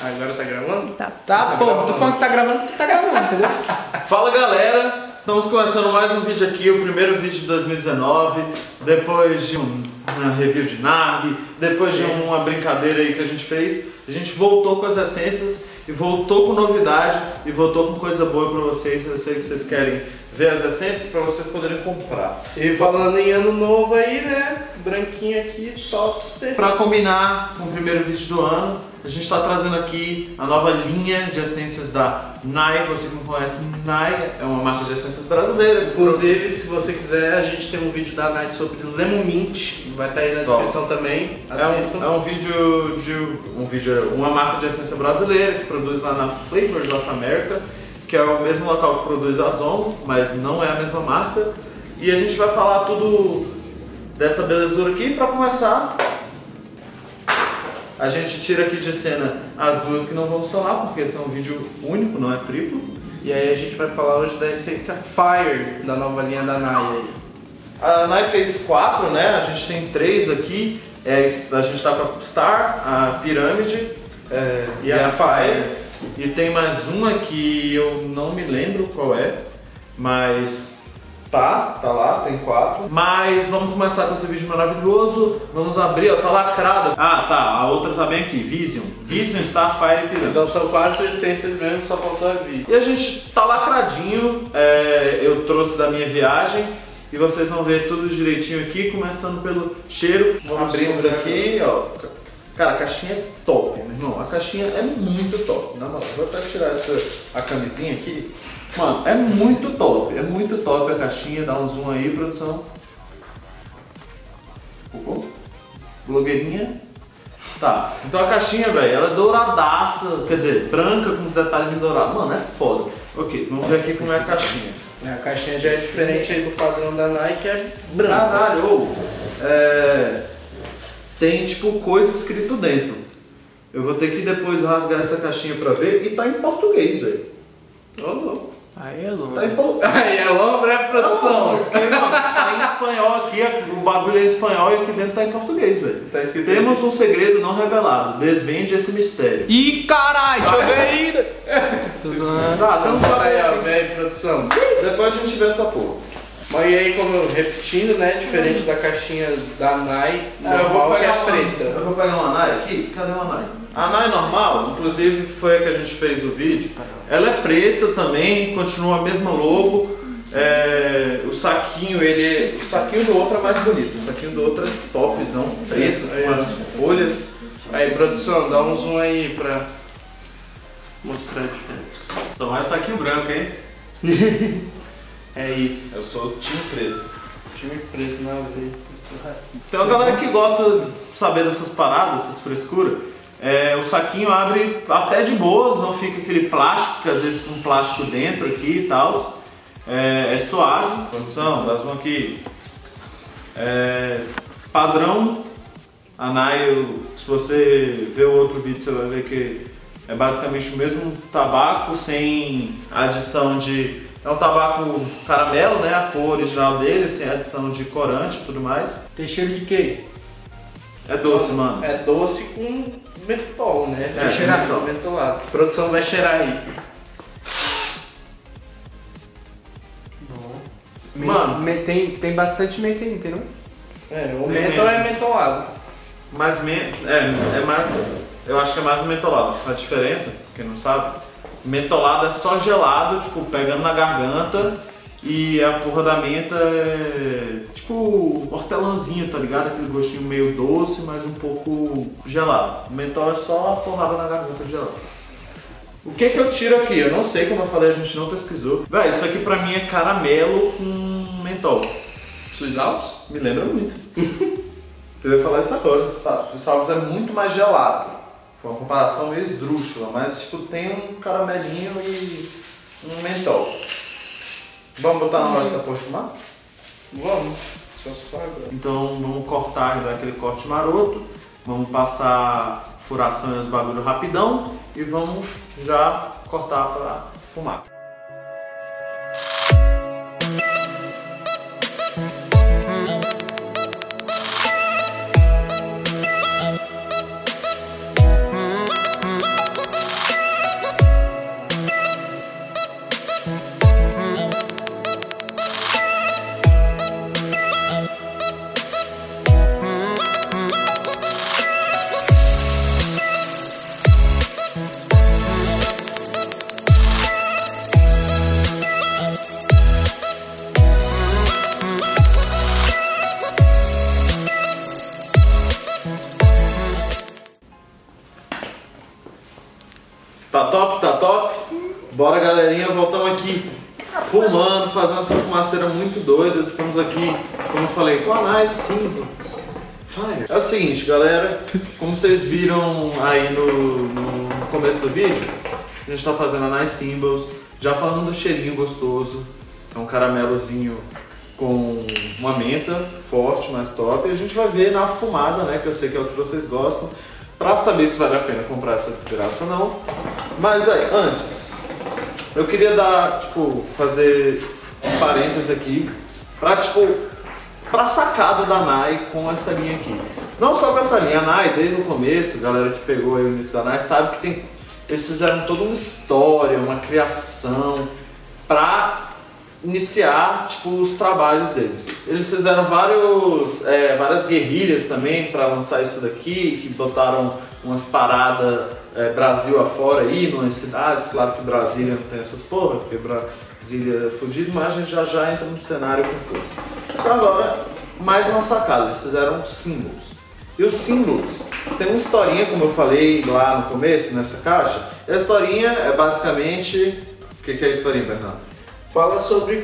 Agora tá gravando? Tá, pô, tô falando que tá gravando, entendeu? Fala galera, estamos começando mais um vídeo aqui, o primeiro vídeo de 2019, depois de uma review de NARG, depois de uma brincadeira aí que a gente fez, a gente voltou com as essências e voltou com novidade e voltou com coisa boa pra vocês. Eu sei que vocês querem ver as essências pra vocês poderem comprar. E falando em ano novo aí, né? Branquinho aqui, topster. Pra combinar com o primeiro vídeo do ano, a gente está trazendo aqui a nova linha de essências da Nai. Você que não conhece, Nai é uma marca de essências brasileiras. Inclusive, se você quiser, a gente tem um vídeo da Nai sobre Lemon Mint, vai estar aí na descrição também. Assistam. É um vídeo uma marca de essência brasileira que produz lá na Flavors of America, que é o mesmo local que produz a Zomo, mas não é a mesma marca. E a gente vai falar tudo dessa belezura aqui. Para começar, a gente tira aqui de cena as duas que não vão sonar, porque esse é um vídeo único, não é triplo. E aí a gente vai falar hoje da essência Fire, da nova linha da Nai aí. A Nai fez 4, né? A gente tem 3 aqui. A gente tá com a Star, a Pirâmide e a Fire. E tem mais uma que eu não me lembro qual é, mas tá lá, tem 4. Mas vamos começar com esse vídeo maravilhoso. Vamos abrir, ó, tá lacrada. Ah, tá, a outra tá bem aqui, Vision, Star, Fire e Pirâmide. Então são 4 essências mesmo, só faltou a Vi. E a gente tá lacradinho, eu trouxe da minha viagem. E vocês vão ver tudo direitinho aqui, começando pelo cheiro. Abrimos aqui, ó. Cara, a caixinha é top, meu irmão. A caixinha é muito top. Na moral, vou até tirar a camisinha aqui. Mano, é muito top a caixinha. Dá um zoom aí, produção. Blogueirinha. Tá, então a caixinha, velho, ela é douradaça, quer dizer, branca com os detalhes em dourado. Mano, é foda. Ok, vamos ver aqui como é a caixinha. A caixinha já é diferente aí do padrão da Nike, que é branca. Caralho, tem tipo coisa escrito dentro. Eu vou ter que depois rasgar essa caixinha pra ver e tá em português, velho. Ô, louco. Aí é louco. Aí é longo, né, produção? Porque, mano, tá em espanhol aqui, o bagulho é em espanhol e aqui dentro tá em português, velho. Tá escrito. Temos um segredo não revelado, desvende esse mistério. Ih, caralho, deixa eu ver ainda. Tô zoando. Tá, então Aí, ó, velho, produção. depois a gente vê essa porra. Mas e aí, como eu repetindo, né, diferente da caixinha da Nai, Eu vou normal, que é pegar preta. Eu vou pegar uma Nai aqui. Cadê uma Nai? A Nai normal, inclusive foi a que a gente fez o vídeo. Ela é preta também, continua a mesma logo. O saquinho, o saquinho do outro é mais bonito. O saquinho do outro é topzão, preto, com as folhas. Aí, produção, dá um zoom aí pra mostrar a diferença. Só mais saquinho branco, hein? É isso. Eu sou o time preto. Time preto na veia. Tem uma galera que gosta de saber dessas paradas, essas frescuras. O saquinho abre até de boas, não fica aquele plástico, que às vezes com plástico dentro aqui e tal. É suave. Produção, dá zoom aqui. Padrão. A Nai, se você ver o outro vídeo, você vai ver que é basicamente o mesmo tabaco, sem adição de... É um tabaco caramelo, né? A cor original dele, sem adição de corante e tudo mais. Tem cheiro de quê? É doce, mano. É doce com mentol, né? É, cheirar mentolado. A produção vai cheirar aí. Mano. Tem bastante menta aí, entendeu? O mentol é mentolado. Mas é mais... Eu acho que é mais um mentolado. A diferença, quem não sabe, mentolado é só gelado, tipo, pegando na garganta. E a porra da menta é tipo hortelãzinho, tá ligado? Aquele gostinho meio doce, mas um pouco gelado. O mentol é só a porrada na garganta gelada. O que eu tiro aqui? Eu não sei, como eu falei, a gente não pesquisou. Véi, isso aqui pra mim é caramelo com mentol. Suas Alpes? Me lembra muito. Eu ia falar isso agora. Tá, Suíça Alpes é muito mais gelado. Foi uma comparação meio esdrúxula, mas tipo, tem um caramelinho e um mentol. Vamos botar na nossa porra de fumar? Vamos. Só se for agora. Então vamos cortar, dar aquele corte maroto. Vamos passar furação e os bagulho rapidão. E vamos já cortar para fumar. Tá top, tá top? Bora, galerinha, voltamos aqui fumando, fazendo essa fumaceira muito doida. Estamos aqui, como eu falei, com a Nice Symbols Fire. É o seguinte, galera, como vocês viram aí no começo do vídeo, a gente tá fazendo a Nice Symbols, já falando do cheirinho gostoso. É um caramelozinho com uma menta forte, mais top. E a gente vai ver na fumada, né, que eu sei que é o que vocês gostam, pra saber se vale a pena comprar essa desgraça ou não. Mas, velho, antes, eu queria dar, fazer um parênteses aqui pra sacada da Nai com essa linha aqui. Não só com essa linha, a Nai, desde o começo, a galera que pegou aí o início da Nai sabe que eles fizeram toda uma história, uma criação pra iniciar, os trabalhos deles. Eles fizeram várias guerrilhas também para lançar isso daqui, que botaram umas paradas Brasil afora aí, nas cidades. Claro que Brasília não tem essas porra, porque Brasília é fudido, mas a gente já entra no cenário com força. Então agora, mais uma sacada, eles fizeram símbolos. E os símbolos tem uma historinha, como eu falei lá no começo, nessa caixa. E a historinha é basicamente... O que é a historinha, Bernardo? Fala sobre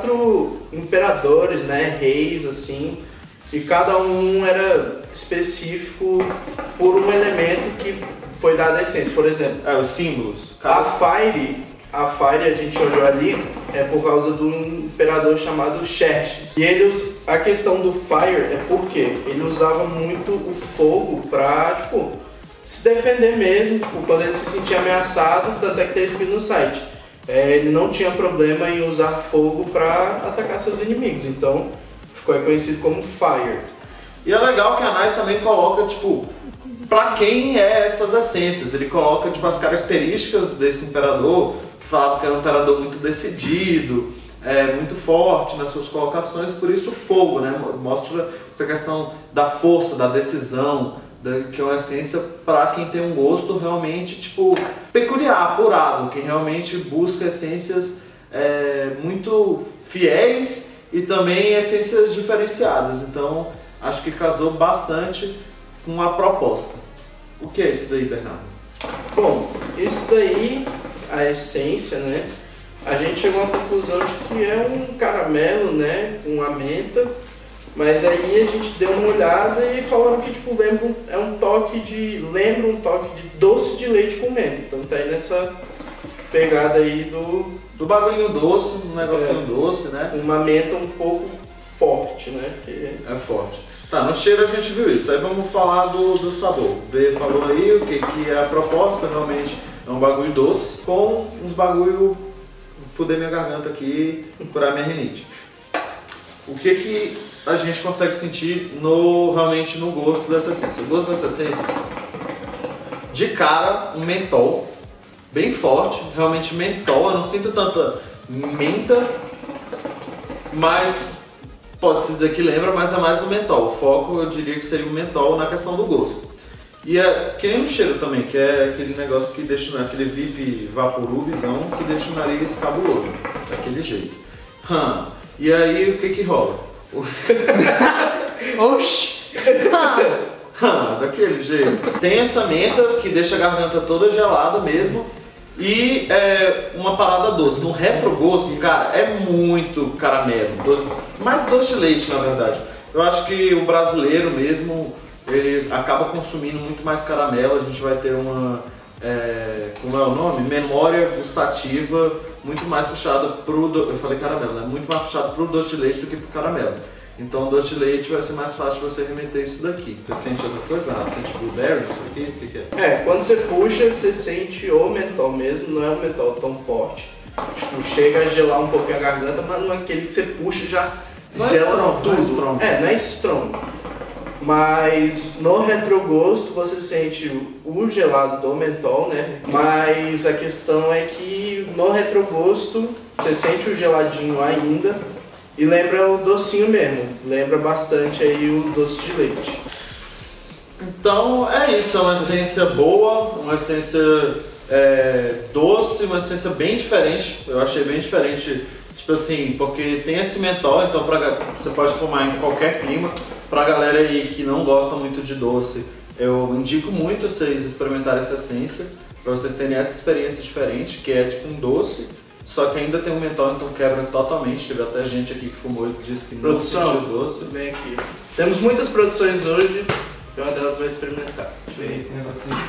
4 imperadores, né, reis, assim, e cada um era específico por um elemento que foi dado a essência. Por exemplo, os símbolos. A Fire a gente olhou ali, é por causa do imperador chamado Xerxes. E a questão do Fire é porque ele usava muito o fogo pra, se defender mesmo, quando ele se sentia ameaçado, tanto é que tem escrito no site. Ele não tinha problema em usar fogo para atacar seus inimigos, então ficou conhecido como Fire. E é legal que a Nai também coloca, pra quem é essas essências. Ele coloca, as características desse imperador, que falava que era um imperador muito decidido, muito forte nas suas colocações, por isso o fogo, né? Mostra essa questão da força, da decisão, que é uma essência para quem tem um gosto realmente, peculiar, apurado, quem realmente busca essências muito fiéis e também essências diferenciadas. Então, acho que casou bastante com a proposta. O que é isso daí, Bernardo? Bom, isso daí, a essência, né? A gente chegou à conclusão de que é um caramelo, né? Com a menta. Mas aí a gente deu uma olhada e falaram que lembra um toque de doce de leite com menta. Então tá aí nessa pegada aí do bagulhinho doce, um negocinho doce, né? Uma menta um pouco forte, né? É forte. Tá, no cheiro a gente viu isso. Aí vamos falar do sabor. O B falou aí o que é a proposta, realmente é um bagulho doce com uns bagulho fuder minha garganta aqui, curar minha rinite. O que a gente consegue sentir realmente no gosto dessa essência? O gosto dessa essência, de cara, um mentol bem forte, realmente mentol. Eu não sinto tanta menta, mas pode-se dizer que lembra, mas é mais um mentol. O foco eu diria que seria um mentol na questão do gosto. E é que nem o cheiro também, que é aquele negócio que deixa, aquele VIP vaporubizão que deixa o nariz cabuloso, daquele jeito. E aí o que rola? Oxi! Daquele jeito. Tem essa menta que deixa a garganta toda gelada mesmo. E uma parada doce. No retrogosto, cara, é muito caramelo. Mais doce de leite, na verdade. Eu acho que o brasileiro mesmo, ele acaba consumindo muito mais caramelo. A gente vai ter uma, como é o nome? Memória gustativa muito mais puxada pro, eu falei caramelo, né? Muito mais puxado pro doce de leite do que pro caramelo. Então o doce de leite vai ser mais fácil você remeter isso daqui. Você sente outra coisa? Você sente blueberry, isso aqui? O que é? Quando você puxa, você sente o mentol mesmo, não é um mentol tão forte. Chega a gelar um pouquinho a garganta, mas não é aquele que você puxa e já gela tudo. Não é strong. Mas no retrogosto você sente o gelado do mentol, né? Mas a questão é que no retrogosto você sente o geladinho ainda e lembra o docinho mesmo. Lembra bastante aí o doce de leite. Então é isso, é uma essência boa, uma essência doce, uma essência bem diferente. Eu achei bem diferente, porque tem esse mentol, então você pode fumar em qualquer clima. Pra galera aí que não gosta muito de doce, eu indico muito vocês experimentarem essa essência, pra vocês terem essa experiência diferente, que é tipo um doce, só que ainda tem um mentol, então quebra totalmente. Teve até gente aqui que fumou e disse que não sentiu doce. Vem aqui. Temos muitas produções hoje, e uma delas vai experimentar. Deixa eu ver esse negocinho.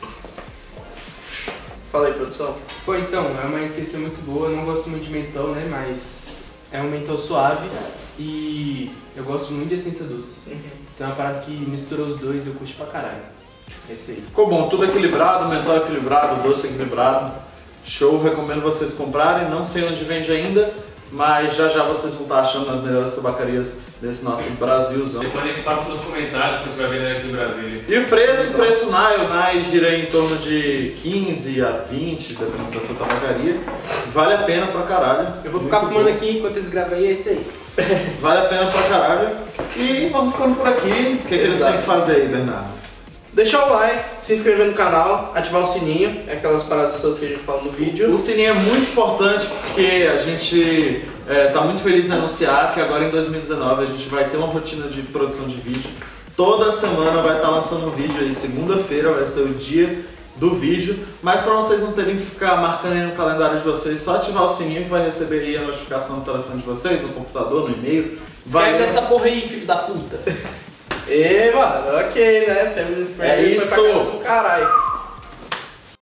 Fala aí, produção. Pô, então, é uma essência muito boa, eu não gosto muito de mentol, né, mas é um mentol suave e eu gosto muito de essência doce. Então é uma parada que misturou os dois e eu curto pra caralho. É isso aí. Ficou bom, tudo equilibrado, mentol equilibrado, doce equilibrado. Show, recomendo vocês comprarem, não sei onde vende ainda, mas já já vocês vão estar achando nas melhores tabacarias desse nosso Brasilzão. Depois a gente passa pelos comentários quando estiver vendo aqui em Brasília. E o preço Nai gira em torno de 15 a 20, dependendo da sua tabacaria. Vale a pena pra caralho. Eu vou ficar fumando aqui enquanto eles gravam aí, é isso aí. Vale a pena pra caralho. E vamos ficando por aqui. O que eles têm que fazer aí, Bernardo? Deixar o like, se inscrever no canal, ativar o sininho, aquelas paradas todas que a gente fala no vídeo. O sininho é muito importante porque a gente tá muito feliz em anunciar que agora em 2019 a gente vai ter uma rotina de produção de vídeo. Toda semana vai estar lançando um vídeo aí, segunda-feira vai ser o dia do vídeo, mas para vocês não terem que ficar marcando aí no calendário de vocês, só ativar o sininho que vai receber aí a notificação no telefone de vocês, no computador, no e-mail. Escreve dessa porra aí, filho da puta. E, mano, ok, né? Family friendly É foi pra casa isso. do caralho.